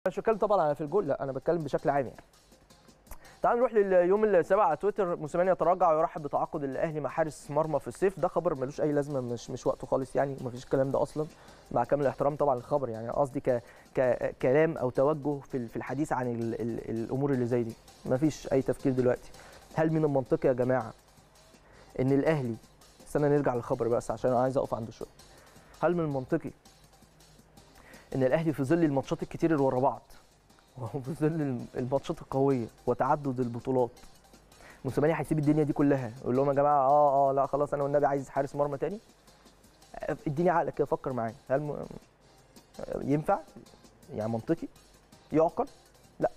مش بتكلم طبعا على في الجول، لا انا بتكلم بشكل عام يعني. تعال نروح لليوم السابع على تويتر. موسيماني يتراجع ويرحب بتعاقد الاهلي مع حارس مرمى في الصيف. ده خبر ملوش اي لازمه، مش وقته خالص يعني، ومفيش الكلام ده اصلا، مع كامل الاحترام طبعا للخبر يعني. قصدي كلام او توجه في الحديث عن الامور اللي زي دي، مفيش اي تفكير دلوقتي. هل من المنطقي يا جماعه ان الاهلي، استنى نرجع للخبر بس عشان انا عايز اقف عنده شويه. هل من المنطقي ان الاهلي في ظل الماتشات الكتير اللي ورا بعض، وفي ظل الماتشات القويه وتعدد البطولات، موسيماني هيسيب الدنيا دي كلها يقول لهم يا جماعه لا خلاص انا والنبي عايز حارس مرمى تاني؟ اديني عقلك كده، فكر معايا. هل ينفع؟ يعني منطقي؟ يعقل؟ لا.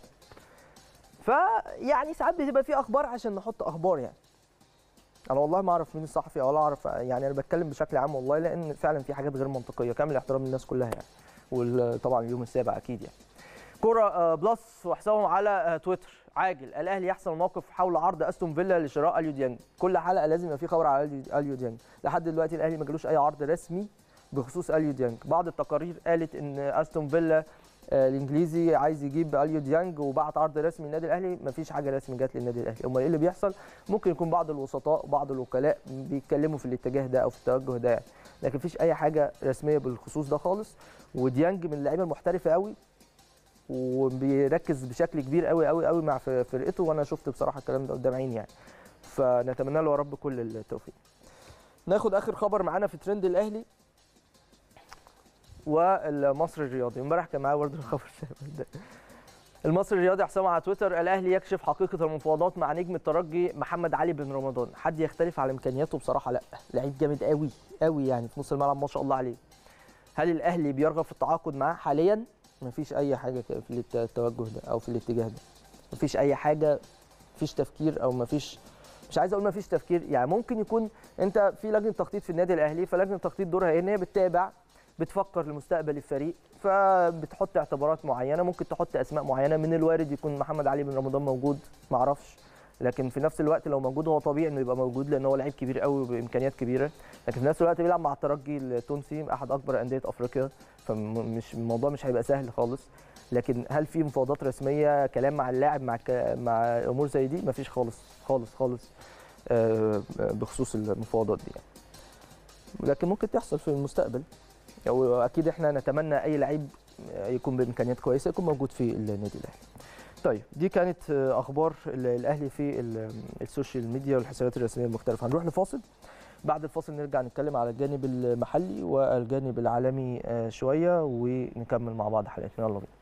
فيعني ساعات بتبقى في اخبار عشان نحط اخبار يعني. انا والله ما اعرف مين الصحفي ولا اعرف يعني، انا بتكلم بشكل عام والله، لان فعلا في حاجات غير منطقيه. كامل الاحترام للناس كلها يعني، وطبعا اليوم السابع اكيد يعني. كرة بلس وحسابهم على تويتر: عاجل، الاهلي يحسم الموقف حول عرض استون فيلا لشراء اليو ديانج. كل حلقه لازم يبقى في خبر على اليو ديانج. لحد دلوقتي الاهلي ما جالوش اي عرض رسمي بخصوص اليو ديانج. بعض التقارير قالت ان استون فيلا الانجليزي عايز يجيب اليو ديانج وبعت عرض رسمي للنادي الاهلي. ما فيش حاجه رسمي جت للنادي الاهلي. امال ايه اللي بيحصل؟ ممكن يكون بعض الوسطاء بعض الوكلاء بيتكلموا في الاتجاه ده او في التوجه ده يعني. لكن مفيش اي حاجه رسميه بالخصوص ده خالص. وديانج من اللعيبه المحترفه قوي، وبيركز بشكل كبير قوي قوي قوي مع فرقته، وانا شفت بصراحه الكلام ده قدام عيني يعني. فنتمنى له يا رب كل التوفيق. ناخد اخر خبر معانا في ترند الاهلي والمصري الرياضي. امبارح كان معايا برضه الخبر ده. المصري الرياضي حسام على تويتر: الاهلي يكشف حقيقه المفاوضات مع نجم الترجي محمد علي بن رمضان. حد يختلف على امكانياته؟ بصراحه لا، لعيب جامد قوي قوي يعني في نص الملعب ما شاء الله عليه. هل الاهلي بيرغب في التعاقد معاه حاليا؟ مفيش اي حاجه في التوجه ده او في الاتجاه ده. مفيش اي حاجه، مفيش تفكير، او مفيش، مش عايز اقول مفيش تفكير يعني. ممكن يكون انت في لجنه تخطيط في النادي الاهلي، فلجنه التخطيط دورها ايه؟ ان هي بتتابع، بتفكر لمستقبل الفريق، فبتحط اعتبارات معينه. ممكن تحط اسماء معينه، من الوارد يكون محمد علي بن رمضان موجود، ما اعرفش. لكن في نفس الوقت لو موجود هو طبيعي انه يبقى موجود، لان هو لعيب كبير قوي بامكانيات كبيره. لكن في نفس الوقت بيلعب مع الترجي التونسي، احد اكبر انديه افريقيا، فمش الموضوع مش هيبقى سهل خالص. لكن هل في مفاوضات رسميه، كلام مع اللاعب، مع امور زي دي؟ مفيش خالص خالص خالص بخصوص المفاوضات دي يعني. لكن ممكن تحصل في المستقبل، واكيد احنا نتمنى اي لعيب يكون بامكانيات كويسه يكون موجود في النادي الاهلي. طيب دي كانت اخبار الاهلي في السوشيال ميديا والحسابات الرسميه المختلفه. هنروح لفاصل، بعد الفاصل نرجع نتكلم على الجانب المحلي والجانب العالمي شويه، ونكمل مع بعض حلقتنا. يلا بينا.